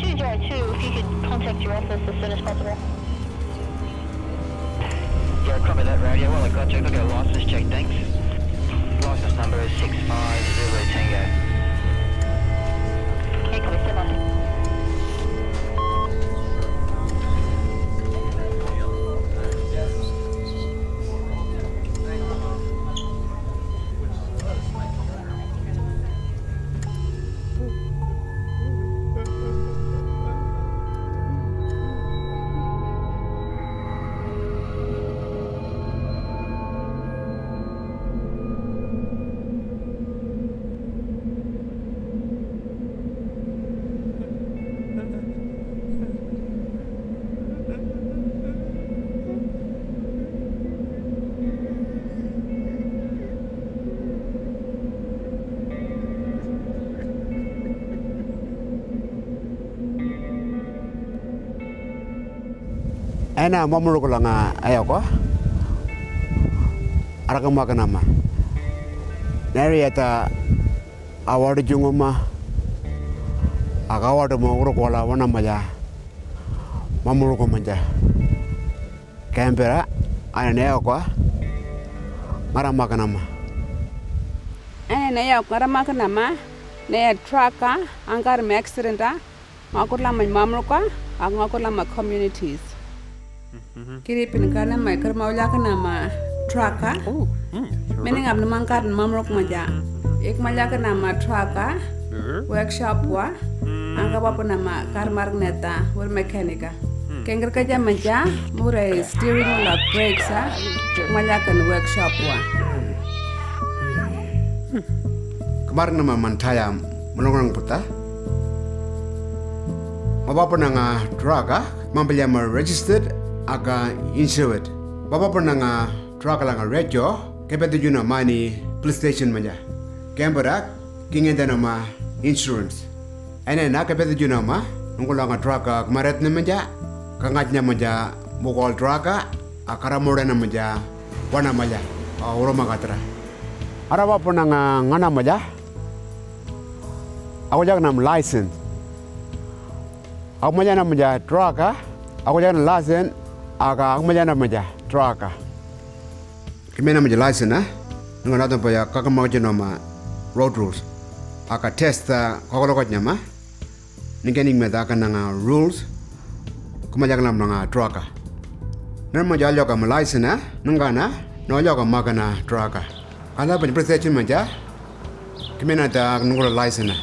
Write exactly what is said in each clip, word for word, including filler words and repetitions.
two zero two, if you could contact your office as soon as possible. Yeah, copy that radio. Well, I got you. I'll get a license check, thanks. License number is six five zero Tango. Okay, copy, stand by. Ena mamuru ko lang ayaw ko. Ara ka makanama. Nari ata award junguma. Agaward mo uro ko la wana maya. Mamuru ko manja. Canberra ana ne ko. Ngara makanama. Ana ne ya ngara makanama. Ne traka angkar me accidenta. Ngakurla man mamuru ko. Ang ngakurla ma communities. Kiri pinkana mai kermaulah kena ma traka. Mending abnu mangkat mamrok maja. Ik maja kena ma traka. Workshop wa. Angka apa nama karmar neta wer mekanika. Kengker kerja maja. Murai steering la brakes ah. Maja kena workshop wa. Kemarin nama mantaya menongkrong puta. Apa nanga traka? Membeli ama registered. Aga insured. Bapa pernah nga truck lang radio, kepet juna money police station manja. Canberra kingen nama insurance. Ene na kepet juna ma, nunggu lang truck kemaret na manja, kangatnya manja mukol truck akara mora na manja, wana manja, uro makatra. Ara bapa pernah nga ngana manja. Aku jangan nam license. Aku manja nam manja truck, aku jangan license. Aga aku maja nama maja traka. Kemana maja license na? Nunggu nato pa ya kakak mau nama road rules. Aga test kakak nyama. Ningkening meda akan nanga rules. Kemaja kelam nanga traka. Nang maja aja kam license na? Nunggu na? Nunggu aja kam makan na traka. Kalau punya prestation maja. Kemana ada nunggu license na?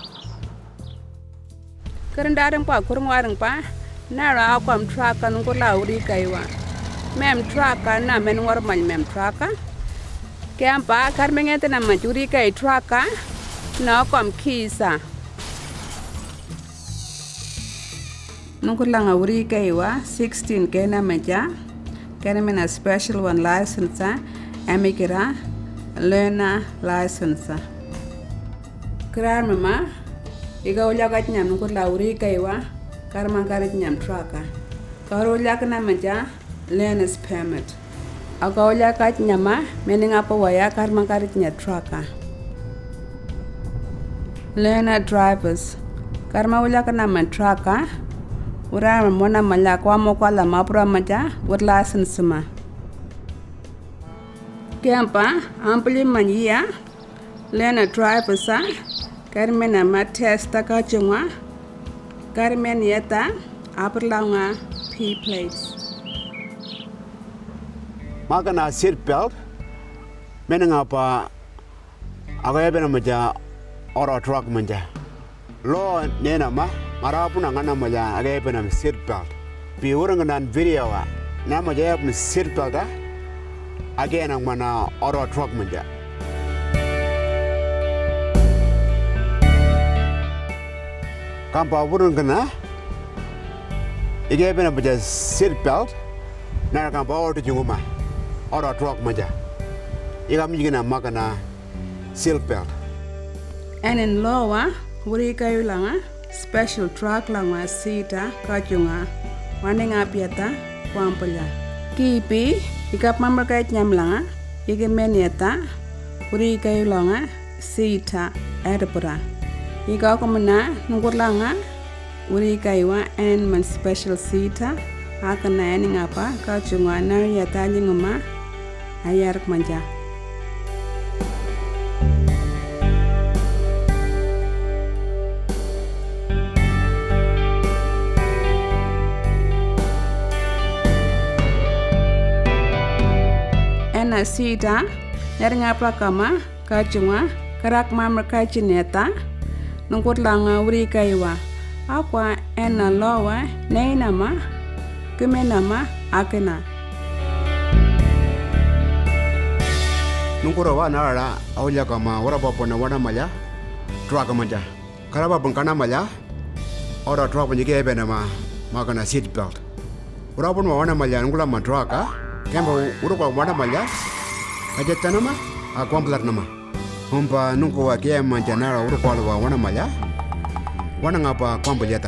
Kerendarang pa kurung warang pa. Nara aku am traka nunggu lauri kaiwa. Mem traka na men warmal mem traka. Kempa karmengete na majuri kai traka. Na aku am kisa. Nunggu lang auri kaiwa sixteen kena meja. Kena mena special one license. Emikira learner license. Krar mama. Iga ulagat nyam nunggu lauri kaiwa. Karma karit nyam traka. Karo lak na maja learner's permit. Ako lakat nyama mening apa waya karma karit nya traka. Learner drivers. Karma ulak na man traka. Ura mona malakwa mo kwa la mapura maja with license ma. Kempa ampli mania learner drivers sa karmena ma testa ka chungwa. Karmen yata aperlaunga P plates. Makana seat belt. Meneng apa? Aku ya benar maja orang truck manja. Lo nena mah marapun angana maja aku ya benar seat belt. Pi orang kenan video ah. Nama maja ya seat belt ah. Aku yang mana orang truck manja. Kampa burung kena, ike bena baca seat belt, nara kampa orang tu cuma, orang truck maja, ika mungkin nama kena seat belt. And in lawa, buri kayu langa special truck langa sita kacunga, wandeng apiata kuampulya. Kipi, ika pamber kait nyam langa, ike meniata, buri kayu langa sita edapura. Ika ko mana nungkur langa uri kaiwa en man special seater akana en ngapa ka chungwa nari yatali nguma ayar manja. En seater nari ngapa kama ka chungwa karak mamra ka chineta nungkut langa uri kaiwa akwa ena lowa neinama kemenama akena nungkura wa nara aulia kama ora bapona wana maya truck manja karaba bangkana maya ora truck manja ke bena ma makana seat belt ora pun wana maya nungula ma truck ka kemba ura kwa wana maya ajetana ma akwamblat nama Humpa nungku wa kia manjanara uru kwa wa wana maya wana ngapa kwamba jata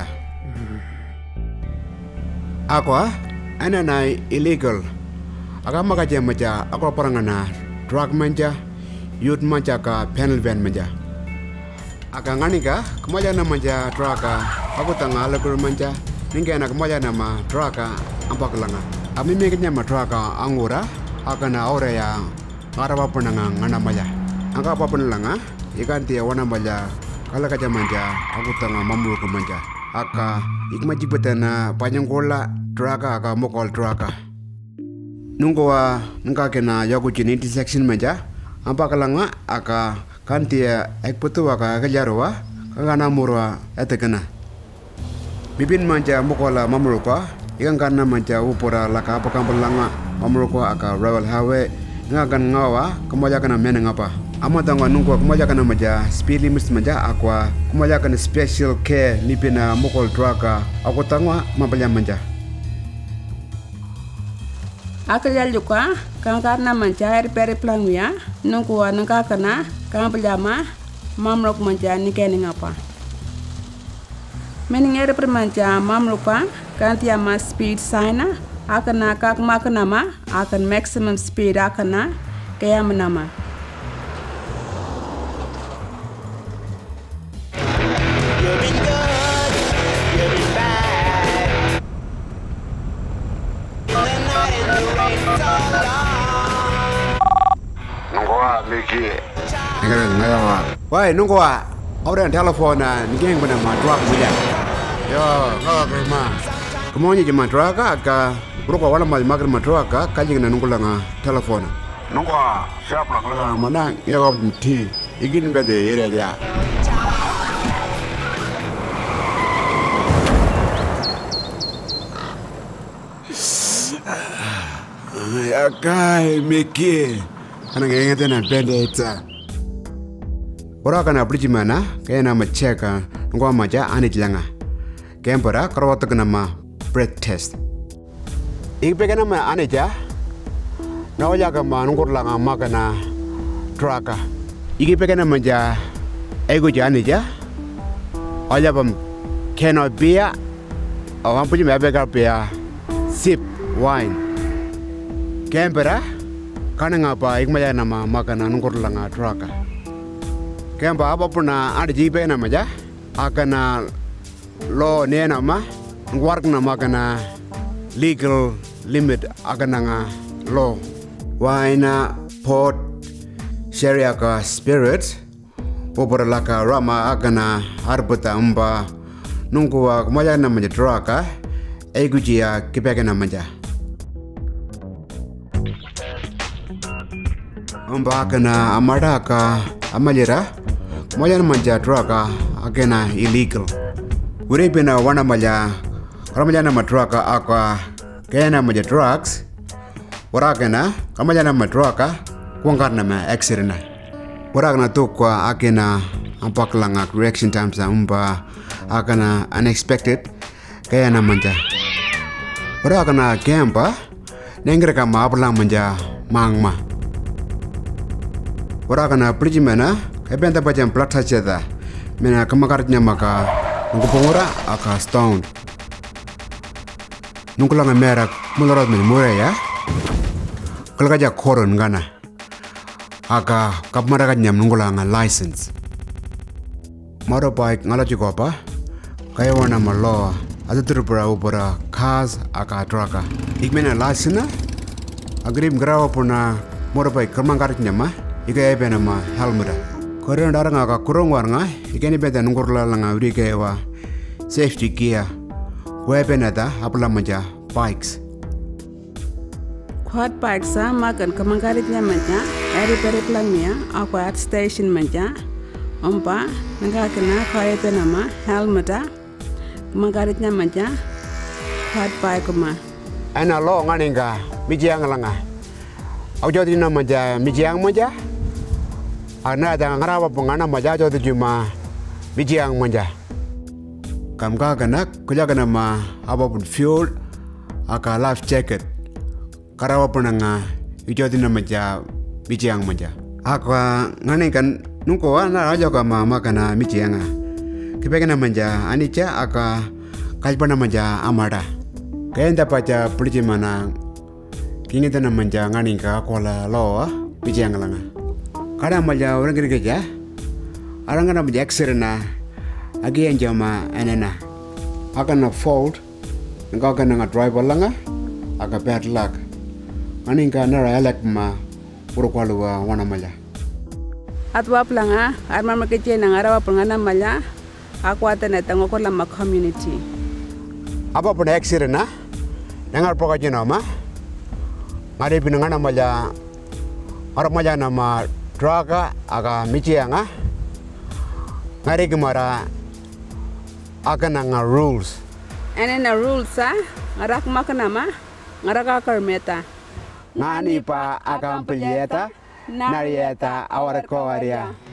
Aqua ana na illegal aga maka je maja ako parangana drug manja youth manja ka panel van manja aga ngani ka kemaja na manja drug ka aku tanga lakur manja ninga na kemaja na ma drug ka ampak langa ami meknya ma drug ka angura aga na ore ya ngarapa penanga ngana maya angka apa pun langa ikan tia wana manja kala kaja manja aku tanga mamuru ke manja aka ikma jibetana panjang kola draka aka mokol draka nungkoa nungka kena yaku jini intersection manja ampa kalanga aka kantia ekputu aka kajarwa kagana murwa etekena bibin manja mokola mamuru ka ikan kana manja upora laka apa kampelanga mamuru ka aka Royal Highway ngakan ngawa kemoja kana meneng apa ama tangwa nungko kumaja kana maja speed limits maja akwa kumaja kana special care nipina mokol draka aku tangwa mapalya manja akal juga kang karna manja air peri plan ya nungko nungka kana kang peljama mamrok manja ni kene ngapa mening air permanja mamrupa kan tiama speed sign akana kak makana ma akan maximum speed akana kaya menama Miki, ngara ngara. Wai nunggu wa, orang telepon na, nggeng benar madrak bila. Yo, ngara kerma. Kemuanya cuma madrak ka, berapa wala mal makan madrak ka, kaji kena nunggu langa telepon. Nunggu wa, siapa langa mana? Ya kau ti, ingin bede ira dia. Ya kai Miki. Kana ngenge tena pendeta. Ora kana bridge mana kaya nama cheka ngwa maja anijlanga. Kempora karwata kana ma breath test. Ik pekana ma anija. Na oja kama nungkur langa makana traka. Iki pekana maja ego ja anija. Oja pam cannot beer. Awam puji mabega beer. Sip wine. Kempora kana ngapa ikmaya nama makana nungkur langa traka kemba apa puna ada jibe nama ja akana lo ne nama ngwark nama kana legal limit akana nga lo waina port sharia ka spirit popor laka rama akana harbata umba nungkuwa kmaya nama ja traka egujia kipeke nama ja Amba kana amada ka amalira moja manja trucka akena illegal ure pena wana maja ramaja na trucka aka kena maja trucks ora kena kamaja na trucka kuangkar nama accident ora kana tukwa akena ampak langa reaction times amba akana unexpected kaya na manja ora kana kempa nengre kama aplang manja mangma Ora kana priji mena, kebenta pajam plata cheda, mena kamakarnya maka ngupongora aka stone. Nungkulanga merak mulorot men mure ya. Kalkaja koron gana. Aka kapmara kanyam nungkulanga license. Motorbike ngala juga apa? kaya wana ma law adaturupura upura cars aka trucka ikmena lasina agrim grawa puna morapai kermangkarit nyama ika ebena ma helmeta korean daranga ka kurong warnga ikeni beta nungurla langa urike wa safety gear weapon ada apala maja bikes quad bikes sa makan kermangkarit nyamanya eri periplannya aku at station maja ompa nanga kena kaya penama helmeta kermangkarit nyamanya quad bike ma ana lo nganinga mijiang langa au jodi na maja mijiang maja ana da ngarawa pungana maja jodi juma mijiang maja kam ka kana kuja kana ma abapun fuel aka life jacket karawa punanga jodi na maja mijiang maja aka nganingan nungko ana aja ka ma makana mijianga kipekana maja anicha aka kalpana maja amada kaya paca polisi mana kini tanah manja nganinga kola loa bijang langa kadang maja orang kiri kerja orang kana maja ekserna agi yang jama enena akan na fault engkau akan nga driver langa aga bad luck nganinga nara elek ma puro kwaluwa wana maja atwa planga arma makeche na ngarawa pangana mala aku atana tango kola ma community apa pun ekserna Nengar poka jina ma, ngari pinangan nama ja, orang maja nama trucka aga michianga, ngari kemara akan nga rules. Ene na rules sa, ngarak makan nama, ngarak akar meta. Ngani pa akan pelieta, narieta awar koaria.